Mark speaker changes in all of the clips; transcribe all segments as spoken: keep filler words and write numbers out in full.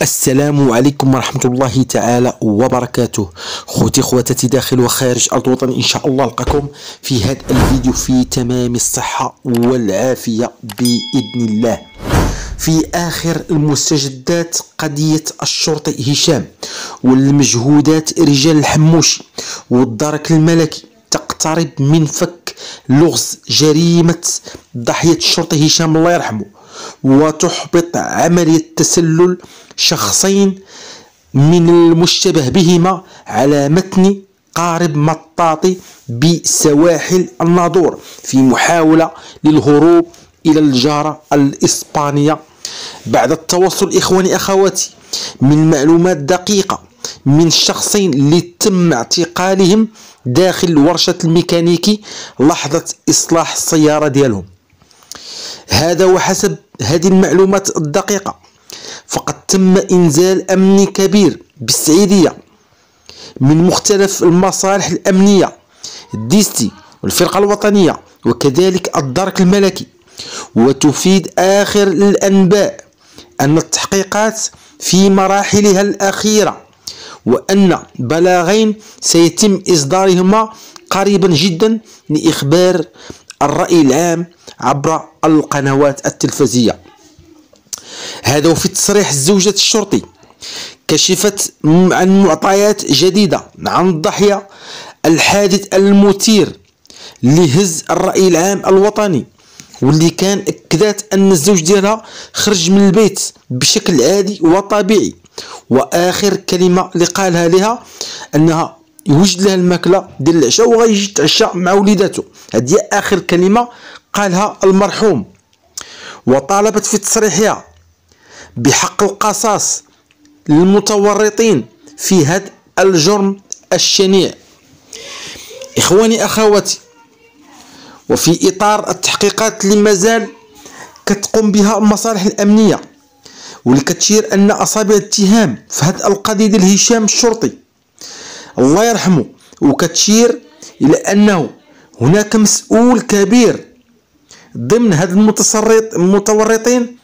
Speaker 1: السلام عليكم ورحمة الله تعالى وبركاته. خوتي خواتاتي داخل وخارج أرض وطني، إن شاء الله ألقاكم في هذا الفيديو في تمام الصحة والعافية بإذن الله. في آخر المستجدات قضية الشرطي هشام والمجهودات رجال الحموشي والدرك الملكي تقترب من فك لغز جريمة ضحية الشرطي هشام الله يرحمه، وتحبط عملية تسلل شخصين من المشتبه بهما على متن قارب مطاطي بسواحل الناظور في محاولة للهروب إلى الجارة الإسبانية. بعد التوصل إخواني أخواتي من معلومات دقيقة من الشخصين اللي تم اعتقالهم داخل ورشة الميكانيكي لحظة إصلاح السيارة ديالهم. هذا وحسب هذه المعلومات الدقيقة فقد تم إنزال أمني كبير بالسعيدية من مختلف المصالح الأمنية الديستي والفرقة الوطنية وكذلك الدرك الملكي. وتفيد آخر الأنباء أن التحقيقات في مراحلها الأخيرة، وأن بلاغين سيتم إصدارهما قريبا جدا لإخبار الرأي العام عبر القنوات التلفزية. هذا وفي تصريح زوجة الشرطي كشفت عن معطيات جديدة عن الضحية الحادث المثير لهز الرأي العام الوطني، واللي كان أكدت أن الزوج ديالها خرج من البيت بشكل عادي وطبيعي، وآخر كلمة اللي قالها لها أنها يوجد لها الماكلة ديال العشاء وغيجي يتعشى مع وليداته. هذه آخر كلمة قالها المرحوم. وطالبت في تصريحها بحق القصاص للمتورطين في هذا الجرم الشنيع. إخواني أخواتي، وفي إطار التحقيقات اللي مازال كتقوم بها المصالح الأمنية واللي كتشير أن أصابع الاتهام في هذه القضية ديال هشام الشرطي الله يرحمه، وكتشير إلى أنه هناك مسؤول كبير ضمن هذا المتسرط المتورطين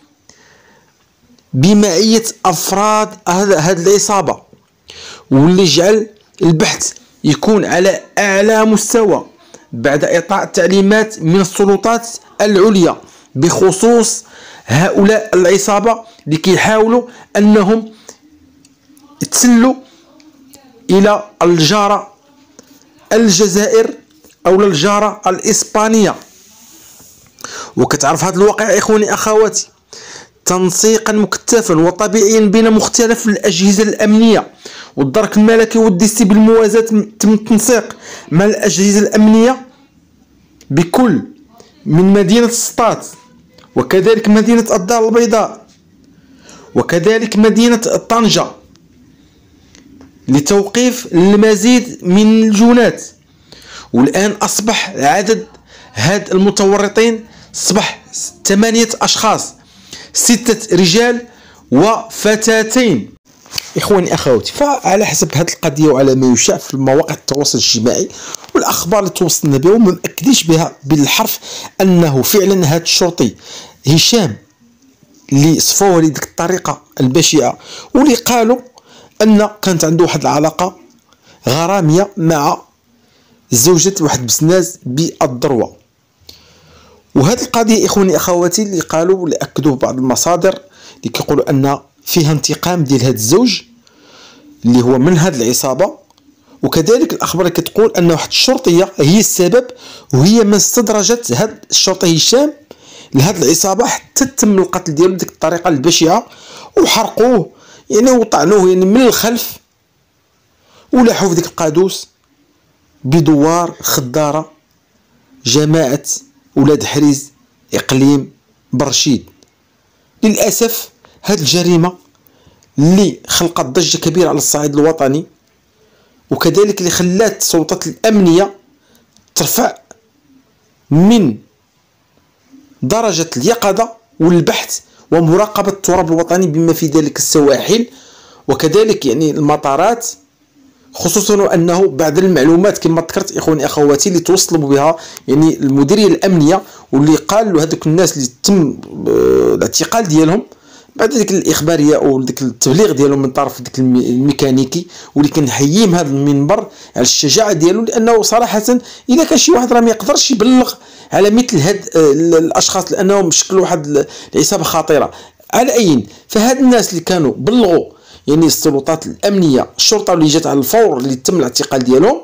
Speaker 1: بمعية أفراد هذه العصابة، واللي جعل البحث يكون على أعلى مستوى بعد إعطاء تعليمات من السلطات العليا بخصوص هؤلاء العصابة اللي كيحاولوا أنهم يتسلوا إلى الجارة الجزائر أو الجارة الإسبانية. وكتعرف هذا الواقع إخواني أخواتي تنسيقا مكثفا وطبيعيا بين مختلف الأجهزة الأمنية والدرك الملكي والديستي بالموازاة. تم التنسيق مع الأجهزة الأمنية بكل من مدينة سطات وكذلك مدينة الدار البيضاء وكذلك مدينة طنجة لتوقيف المزيد من الجنات. والآن أصبح عدد هاد المتورطين أصبح ثمانية أشخاص، ستة رجال وفتاتين. إخواني أخواتي، فعلى حسب هذه القضية وعلى ما يشاع في مواقع التواصل الاجتماعي والأخبار اللي توصلنا بها وما مأكدينش بها بالحرف أنه فعلا هذا الشرطي هشام اللي صفوه لديك الطريقة البشعة واللي قالوا أن كانت عنده واحد العلاقة غرامية مع زوجة واحد بسناز بالذروة. وهذه القضية إخواني أخواتي اللي قالوا واللي أكدوه بعض المصادر اللي كيقولوا أن فيها انتقام ديال هذا الزوج اللي هو من هذه العصابة، وكذلك الأخبار اللي كتقول أن واحد الشرطية هي السبب وهي من استدرجت هذا الشرطي هشام لهذه العصابة حتى تم القتل ديالو بديك الطريقة البشعة وحرقوه يعني وطعنوه يعني من الخلف ولاحوا في ديك القادوس بدوار خضارة جماعة ولاد حريز إقليم برشيد. للأسف هذه الجريمة اللي خلقت ضجة كبيرة على الصعيد الوطني وكذلك اللي خلات السلطات الأمنية ترفع من درجة اليقظة والبحث ومراقبة التراب الوطني بما في ذلك السواحل وكذلك يعني المطارات، خصوصا انه بعد المعلومات كما ذكرت اخواني اخواتي اللي توصلوا بها يعني المديريه الامنيه واللي قال له هذوك الناس اللي تم الاعتقال ديالهم بعد ديك الاخباريه او ديك التبليغ ديالو من طرف ديك الميكانيكي، واللي كنحييه من هذا المنبر على الشجاعه ديالو، لانه صراحه اذا كان شي واحد راه ما يقدرش يبلغ على مثل هاد الاشخاص لانهم شكلوا واحد العصابه خطيره. على اي فهاد الناس اللي كانوا بلغوا يعني السلطات الامنيه، الشرطه اللي جات على الفور اللي تم الاعتقال ديالهم،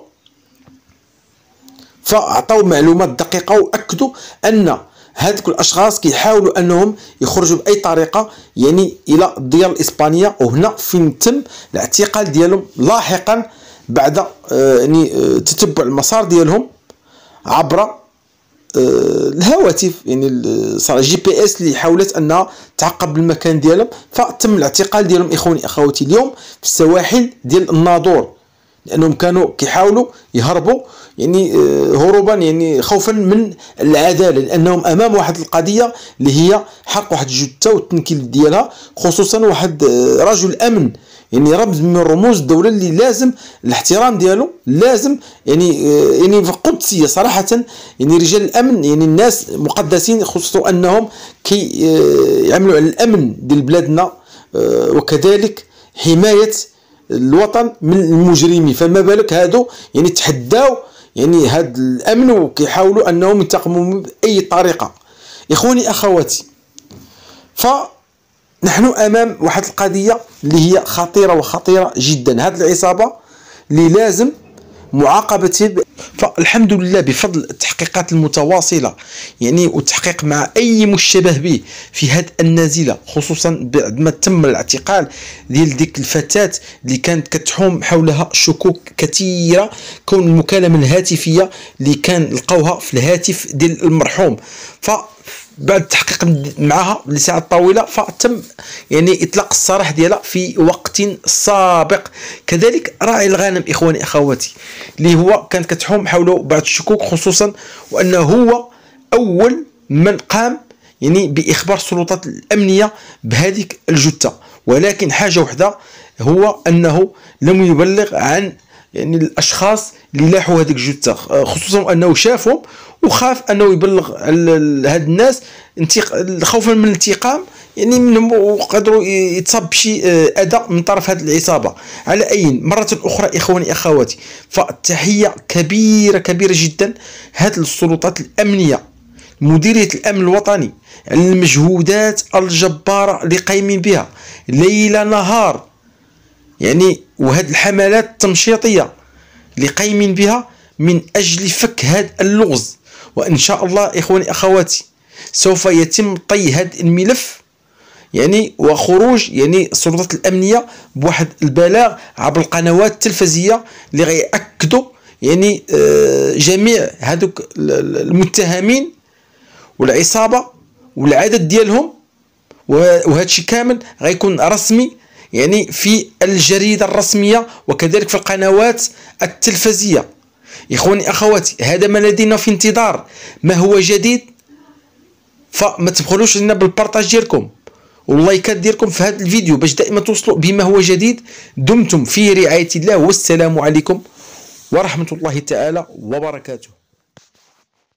Speaker 1: فاعطوا معلومات دقيقه واكدوا ان هذوك الاشخاص كيحاولوا انهم يخرجوا باي طريقه يعني الى الديار الاسبانيه، وهنا فين تم الاعتقال ديالهم لاحقا بعد آه يعني آه تتبع المسار ديالهم عبر آه الهواتف، يعني صار جي بي اس اللي حاولت انها تعقب المكان ديالهم، فتم الاعتقال ديالهم اخواني اخواتي اليوم في السواحل ديال الناظور، لانهم كانوا كيحاولوا يهربوا يعني هروبا يعني خوفا من العداله، لانهم امام واحد القضيه اللي هي حرق واحد الجثه والتنكيل ديالها، خصوصا واحد رجل امن يعني رمز من رموز الدوله اللي لازم الاحترام ديالو، لازم يعني يعني في قدسيه صراحه، يعني رجال الامن يعني الناس مقدسين، خصوصا انهم كي يعملوا على الامن ديال بلادنا وكذلك حمايه الوطن من المجرمين، فما بالك هادو يعني تحداو يعني هاد الامن وكيحاولوا انهم ينتقموا باي طريقه. اخواني اخواتي، فنحن امام واحد القضيه اللي هي خطيره وخطيره جدا، هاد العصابه اللي لازم معاقبتها. فالحمد لله بفضل التحقيقات المتواصله يعني والتحقيق مع اي مشتبه به في هذه النازله، خصوصا بعد ما تم الاعتقال ديال ديك الفتاه اللي كانت كتحوم حولها شكوك كثيره، كون المكالمه الهاتفيه اللي كان لقوها في الهاتف ديال المرحوم، ف بعد التحقيق معها لساعات طويله فتم يعني اطلاق السراح ديالها في وقت سابق. كذلك راعي الغنم اخواني اخواتي اللي هو كانت كتحوم حوله بعض الشكوك، خصوصا وانه هو اول من قام يعني باخبار السلطات الامنيه بهذه الجثه، ولكن حاجه وحده هو انه لم يبلغ عن يعني الاشخاص اللي لاحوا هذيك الجثه، خصوصا انه شافهم وخاف انه يبلغ على هاد الناس خوفا من الانتقام يعني منهم، وقدروا يتصاب بشي اذى من طرف هذه العصابه. على اي مره اخرى اخواني اخواتي، فالتحيه كبيره كبيره جدا هذه السلطات الامنيه، مديريه الامن الوطني، على المجهودات الجباره اللي قايمين بها ليل نهار يعني، وهذه الحملات التمشيطيه اللي قايمين بها من اجل فك هذا اللغز. وان شاء الله اخواني اخواتي سوف يتم طي هذا الملف يعني وخروج يعني السلطات الامنيه بواحد البلاغ عبر القنوات التلفزيونيه اللي غيأكدوا يعني جميع هذوك المتهمين والعصابه والعدد ديالهم، وهذا الشيء كامل غيكون رسمي يعني في الجريده الرسميه وكذلك في القنوات التلفزيونيه. اخواني اخواتي، هذا ما لدينا في انتظار ما هو جديد، فما تبخلوش لنا بالبارطاج ديالكم واللايكات ديالكم في هذا الفيديو باش دائما توصلوا بما هو جديد. دمتم في رعايه الله، والسلام عليكم ورحمه الله تعالى وبركاته.